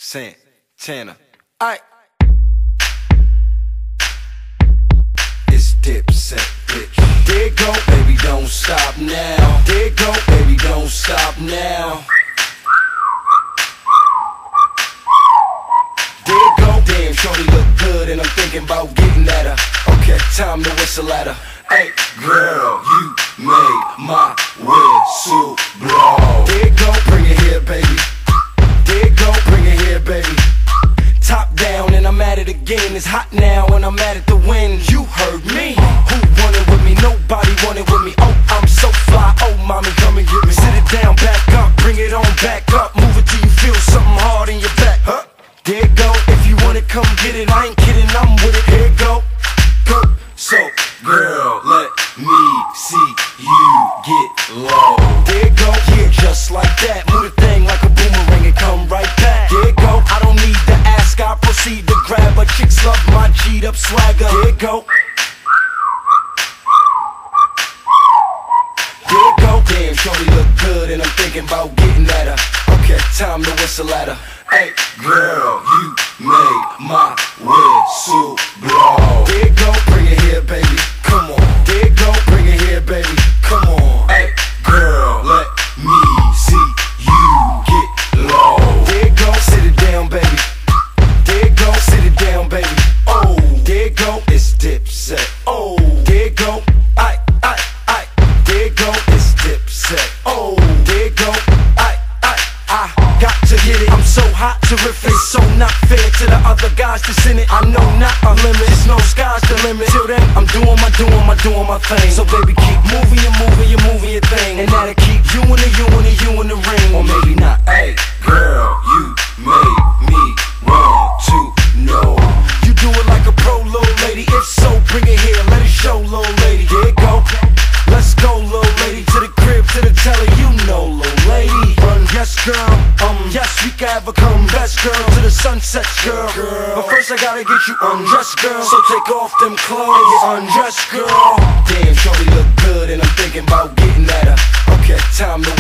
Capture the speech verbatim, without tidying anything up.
Santana. Aight. It's Dipset, bitch. There go, baby, don't stop now. There go, baby, don't stop now. There go, damn, shorty look good and I'm thinking about getting at her. Okay, time to whistle at her. Hey, girl, you made my whistle blow. There go, bring it here, baby. There go, bring it here, baby. Top down and I'm at it again. It's hot now and I'm at it to win. You heard me. Who wanted with me? Nobody wanted with me. Oh, I'm so fly. Oh, mommy, come and get me. Sit it down, back up, bring it on back up. Move it till you feel something hard in your back. Huh? There it go. If you want it, come get it. I ain't kidding, I'm with it. Here it go. Go. So, girl, let me see you get low. There it go. Yeah, just like that. Move the thing like a boomerang and come right back. There it go. I don't need to ask, I proceed to grab her. Chicks love my G'd up swagger. There it go. There it go. Damn, shorty look good and I'm thinking about getting at her. Okay, time to whistle at her. Hey, girl, you made my whistle blow. There it go, bring it here, baby. Come on. There it go, bring it here, baby. Come on. Hey, girl, let me see you get low. There it go, sit it down, baby. There it go, sit it down, baby. Oh, there it go, it's Dipset. Oh, there it go, aight, aight, aight. There it go, it's Dipset. Oh, there it go, aight, aight, I got to get it. I'm so hot, terrific, so not fair to the other guys that's in it. I know not a limit, it's no sky's the limit. Till then, I'm doing my, doing my, doing my thing. So baby, keep moving, you moving, you moving your thing, and that'll keep you in the, you in the, you in the ring. Or maybe not. Hey, girl, you made me want to know. You do it like a pro, little lady. If so, bring it here, let it show, little lady. Here it go. Let's go, little lady, to the crib, to the telly, you know, little lady. Run, yes, girl, um, yes, we can have a come best, girl, to the sunset, girl. girl. But first I gotta get you undressed, girl. So take off them clothes and get undressed, girl. Damn, shorty look good and I'm thinking about getting at her. Okay, time to